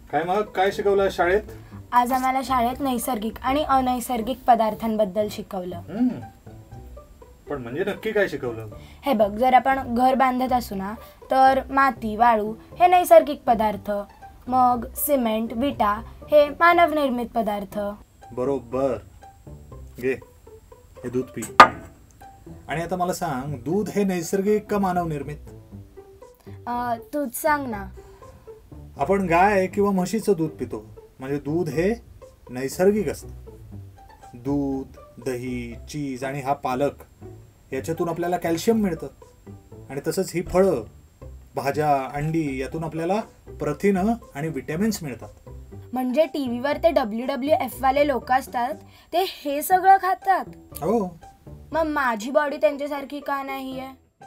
काय मग काय शिकवलं शाळेत? आज आम्हाला शाळेत नैसर्गिक आणि अनैसर्गिक पदार्थांबद्दल शिकवलं. पण म्हणजे नक्की काय शिकवलं? हे बघ, जर आपण घर बांधत असू ना तर माती, वाळू हे नैसर्गिक पदार्थ, मग सिमेंट, विटा हे मानव निर्मित पदार्थ. बरोबर. घे हे दूध पी. आणि आता मला सांग, दूध हे नैसर्गिक का मानव निर्मित? तूच सांग ना. आपण गाय किंवा म्हशीचं दूध पितो, म्हणजे दूध हे नैसर्गिक असतं. दूध, दही, चीज आणि हा पालक याच्यातून आपल्याला कॅल्शियम मिळतं. आणि तसंच ही फळं, भाज्या, अंडी यातून आपल्याला प्रथिनं आणि विटॅमिन्स मिळतात. म्हणजे टीव्हीवर ते WWF वाले लोक असतात ते हे सगळं खातात. हो. मग माझी बॉडी त्यांच्यासारखी का नाहीये?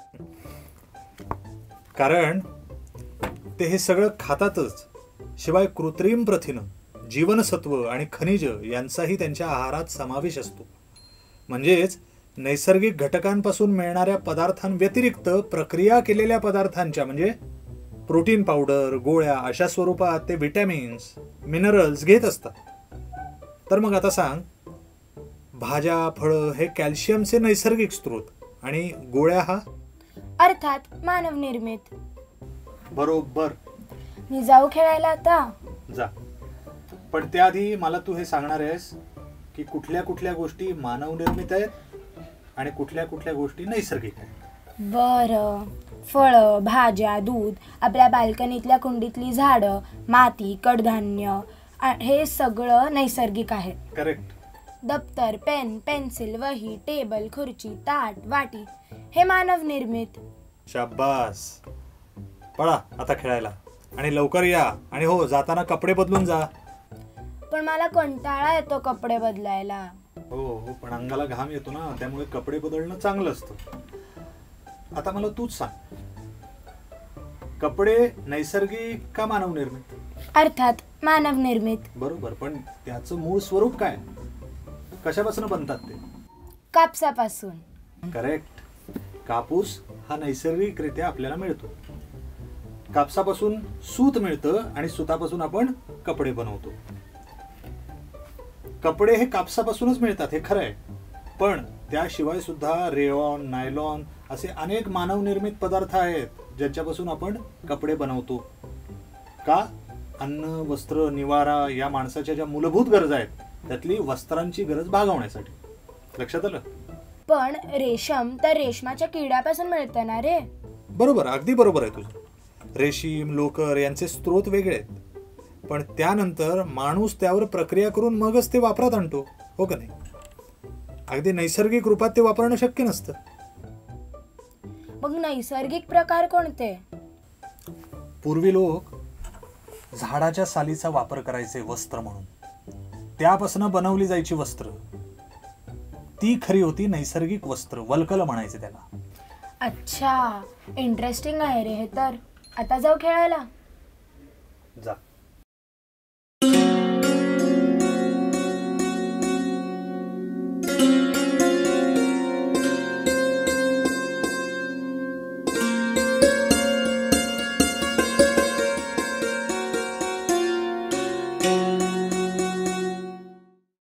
कारण ते हे सगळं खातातच, शिवाय कृत्रिम प्रथिनं, जीवनसत्व आणि खनिज यांचाही त्यांच्या आहारात समावेश असतो. म्हणजेच नैसर्गिक घटकांपासून मिळणाऱ्या पदार्थांव्यतिरिक्त प्रक्रिया केलेल्या पदार्थांच्या म्हणजे प्रोटीन पावडर, गोळ्या अशा स्वरूपात ते विटॅमिन्स, मिनरल्स घेत असतात. तर मग आता सांग, भाज्या, फळं हे कॅल्शियमचे नैसर्गिक स्रोत आणि गोळ्या हा अर्थात मानव निर्मित. बरोबर. मी जाऊ खेळायला आता? जा. पण त्याआधी मला तू हे सांगणार आहेस की कुठल्या कुठल्या गोष्टी मानव निर्मित आहेत आणि कुठल्या कुठल्या गोष्टी नैसर्गिक आहेत. बरं. फळं, भाज्या, दूध, आपल्या बाल्कनीतल्या कुंडीतली झाडं, माती, कडधान्य हे सगळं नैसर्गिक आहे. करेक्ट. दप्तर, पेन, पेन्सिल, वही, टेबल, खुर्ची, ताट, वाटी हे मानव निर्मित. शाबास. पळा आता खेळायला आणि लवकर या. आणि हो, जाताना कपडे बदलून जा. पण मला कंटाळा येतो कपडे बदलायला. हो, पण अंगाला घाम येतो ना, त्यामुळे कपडे बदलणं चांगलं असतं. आता मला तूच सांग, कपडे नैसर्गिक का मानव निर्मित? अर्थात मानव निर्मित. बरोबर. पण त्याचं मूळ स्वरूप काय? कशापासून बनतात ते? कापसापासून. करेक्ट. कापूस हा नैसर्गिकरित्या आपल्याला मिळतो. कापसापासून सूत मिळतं आणि सुतापासून आपण कपडे बनवतो. कपडे हे कापसापासूनच मिळतात, हे खरं आहे. पण त्याशिवाय सुद्धा रेयॉन, नायलॉन असे अनेक मानव निर्मित पदार्थ आहेत ज्यांच्यापासून आपण कपडे बनवतो. का? अन्न, वस्त्र, निवारा या माणसाच्या ज्या मूलभूत गरजा आहेत त्यातली वस्त्रांची गरज भागवण्यासाठी. लक्षात आलं? पण रेशम तर रेशमाच्या किड्यापासून मिळतं ना रे? बरोबर, अगदी बरोबर आहे तुझं. रेशीम, लोकर यांचे स्रोत वेगळे आहेत, पण त्यानंतर माणूस त्यावर प्रक्रिया करून मगच ते वापरात आणतो, हो का नाही? अगदी नैसर्गिक रूपात ते वापरणं शक्य नसतं. मग नैसर्गिक प्रकार कोणते? पूर्वी लोक झाडाच्या सालीचा वापर करायचे वस्त्र म्हणून. त्यापासून बनवली जायची वस्त्र, ती खरी होती नैसर्गिक वस्त्र. वल्कल म्हणायचे त्याला. अच्छा, इंटरेस्टिंग आहे रे हे तर. आता जाऊ खेळायला? जा.